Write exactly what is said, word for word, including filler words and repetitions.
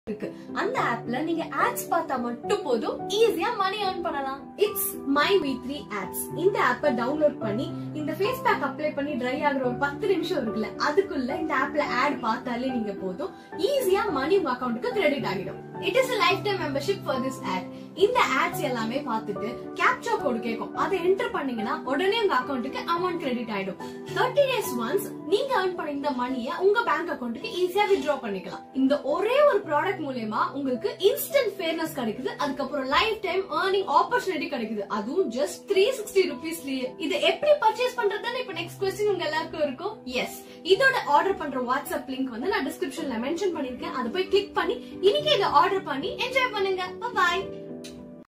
இருக்கு. அந்த ஆப்ல நீங்க ஆட்ஸ் பார்த்தா மட்டும் போதும் ஈஸியா மணி earn பண்ணலாம். It's my V three ads. இந்த ஆப்பை டவுன்லோட் பண்ணி இந்த ஃபேஸ் பேக் அப்ளை பண்ணி ட்ரை ஆகுற ஒரு பத்து நிமிஷம் இருக்குல்ல, அதுக்குள்ள இந்த ஆப்ல ஆட் பார்த்தாலே நீங்க போதும் ஈஸியா மணி உங்க அக்கவுண்ட்க்கு கிரெடிட் ஆகிடும். It is a lifetime membership for this ad. இந்த ஆட்ஸ் எல்லாமே பார்த்துட்டு கேப்சா கோட் கேட்கும். அதை என்டர் பண்ணீங்கன்னா உடனே உங்க அக்கவுண்ட்க்கு அமௌண்ட் கிரெடிட் ஆயிடும். தேர்ட்டி டேஸ் ஒன்ஸ் நீங்க earn பண்ண இந்த மணியை உங்க பேங்க் அக்கவுண்ட்க்கு ஈஸியா வித்ட்ரா பண்ணிக்கலாம். இந்த ஒரே ஒரு ப்ராடக்ட் மூலமா உங்களுக்கு இன்ஸ்டன்ட் ஃபேர்னஸ் கிடைக்குது. அதுக்கப்புறம் லைஃப் டைம் earning opportunity கிடைக்குது. அதுவும் just த்ரீ சிக்ஸ்டி ருபீஸ்லயே. இது எப்படி பர்ச்சேஸ் பண்றதுன்னு இப்ப நெக்ஸ்ட் क्वेश्चन உங்க எல்லாருக்கும் இருக்கும். எஸ், இதோட ஆர்டர் பண்ற வாட்ஸ்அப் லிங்க் வந்து நான் டிஸ்கிரிப்ஷன்ல மென்ஷன் பண்ணிருக்கேன். அதை போய் கிளிக் பண்ணி இன்னைக்கு இதை ஆர்டர் பண்ணி என்ஜாய் பண்ணுங்க. பை.